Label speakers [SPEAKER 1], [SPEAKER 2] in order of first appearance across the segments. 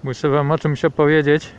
[SPEAKER 1] Muszę wam o czymś opowiedzieć.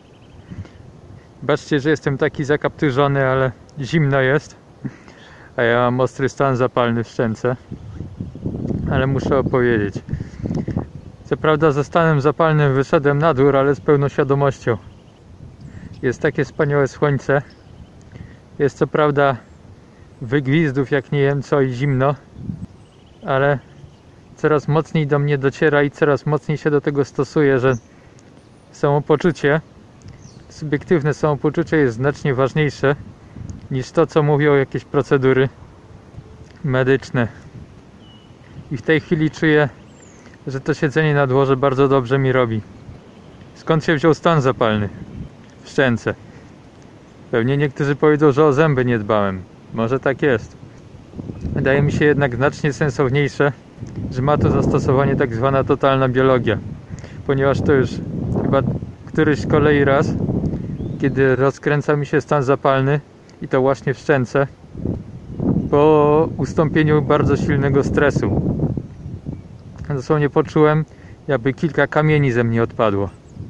[SPEAKER 1] Baczcie, że jestem taki zakapturzony, ale zimno jest. A ja mam ostry stan zapalny w szczęce. Ale muszę opowiedzieć. Co prawda ze stanem zapalnym wyszedłem na dwór, ale z pełną świadomością. Jest takie wspaniałe słońce. Jest co prawda wygwizdów jak nie wiem co i zimno, ale coraz mocniej do mnie dociera i coraz mocniej się do tego stosuję, że samopoczucie, subiektywne samopoczucie jest znacznie ważniejsze niż to, co mówią jakieś procedury medyczne. I w tej chwili czuję, że to siedzenie na dworze bardzo dobrze mi robi. Skąd się wziął stan zapalny w szczęce? Pewnie niektórzy powiedzą, że o zęby nie dbałem. Może tak jest. Wydaje mi się jednak znacznie sensowniejsze, że ma to zastosowanie tak zwana totalna biologia. Ponieważ to już chyba któryś z kolei raz, kiedy rozkręca mi się stan zapalny i to właśnie w szczęce, po ustąpieniu bardzo silnego stresu. Dosłownie poczułem, jakby kilka kamieni ze mnie odpadło.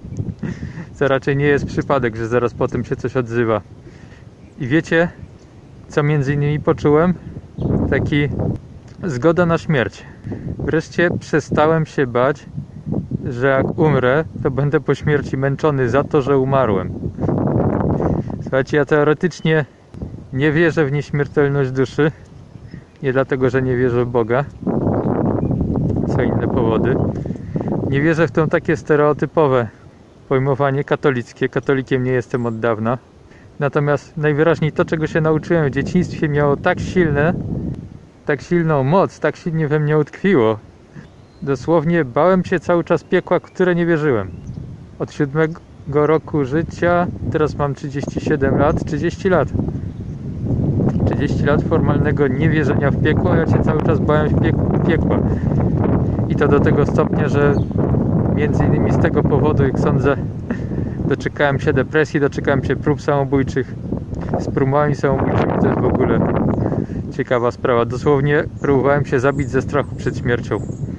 [SPEAKER 1] Co raczej nie jest przypadek, że zaraz potem się coś odzywa. I wiecie, co między innymi poczułem? Taki zgoda na śmierć. Wreszcie przestałem się bać, że jak umrę, to będę po śmierci męczony za to, że umarłem. Słuchajcie, ja teoretycznie nie wierzę w nieśmiertelność duszy. Nie dlatego, że nie wierzę w Boga. Co inne powody. Nie wierzę w to takie stereotypowe pojmowanie katolickie. Katolikiem nie jestem od dawna. Natomiast najwyraźniej to, czego się nauczyłem w dzieciństwie, miało tak silną moc, tak silnie we mnie utkwiło. Dosłownie bałem się cały czas piekła, w które nie wierzyłem. Od 7 roku życia, teraz mam 37 lat, 30 lat. 30 lat formalnego niewierzenia w piekło, a ja się cały czas bałem piekła. I to do tego stopnia, że między innymi z tego powodu, jak sądzę, doczekałem się depresji, doczekałem się prób samobójczych. Z próbami samobójczymi to jest w ogóle ciekawa sprawa. Dosłownie próbowałem się zabić ze strachu przed śmiercią.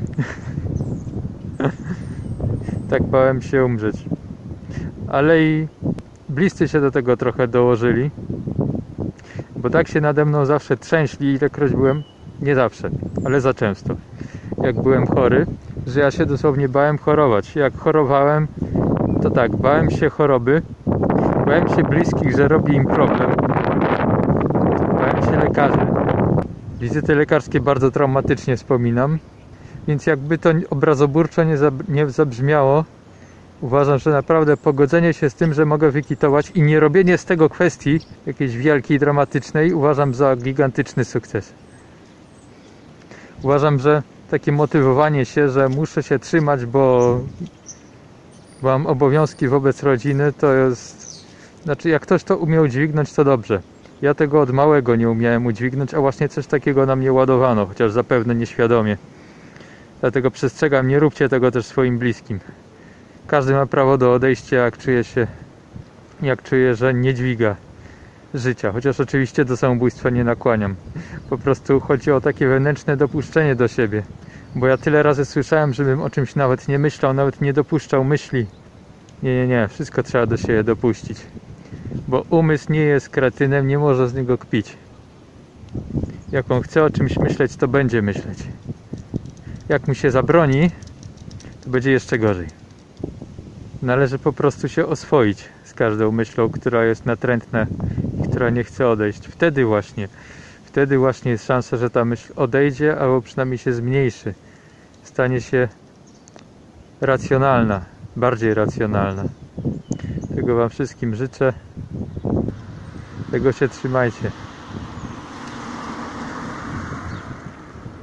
[SPEAKER 1] Tak bałem się umrzeć. Ale i bliscy się do tego trochę dołożyli. Bo tak się nade mną zawsze trzęśli, ilekroć byłem, nie zawsze, ale za często, jak byłem chory, że ja się dosłownie bałem chorować. Jak chorowałem, to tak, bałem się choroby, bałem się bliskich, że robi im problem, bałem się lekarzy. Wizyty lekarskie bardzo traumatycznie wspominam, więc jakby to obrazoburczo nie zabrzmiało, uważam, że naprawdę pogodzenie się z tym, że mogę wykitować i nie robienie z tego kwestii jakiejś wielkiej, dramatycznej, uważam za gigantyczny sukces. Uważam, że takie motywowanie się, że muszę się trzymać, bo mam obowiązki wobec rodziny, to jest... Znaczy, jak ktoś to umiał dźwignąć, to dobrze. Ja tego od małego nie umiałem udźwignąć, a właśnie coś takiego na mnie ładowano, chociaż zapewne nieświadomie. Dlatego przestrzegam, nie róbcie tego też swoim bliskim. Każdy ma prawo do odejścia, jak czuje, że nie dźwiga życia. Chociaż oczywiście do samobójstwa nie nakłaniam. Po prostu chodzi o takie wewnętrzne dopuszczenie do siebie. Bo ja tyle razy słyszałem, żebym o czymś nawet nie myślał, nawet nie dopuszczał myśli. Nie. Wszystko trzeba do siebie dopuścić. Bo umysł nie jest kretynem, nie może z niego kpić. Jak on chce o czymś myśleć, to będzie myśleć. Jak mu się zabroni, to będzie jeszcze gorzej. Należy po prostu się oswoić z każdą myślą, która jest natrętna i która nie chce odejść. Wtedy właśnie jest szansa, że ta myśl odejdzie, albo przynajmniej się zmniejszy. Stanie się racjonalna, bardziej racjonalna. Tego wam wszystkim życzę. Tego się trzymajcie.